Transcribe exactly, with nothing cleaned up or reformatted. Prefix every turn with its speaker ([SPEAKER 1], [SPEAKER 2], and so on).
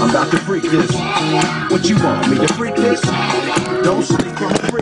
[SPEAKER 1] I'm about to freak this. What you want me to freak this? Don't sleep, I'm a freak.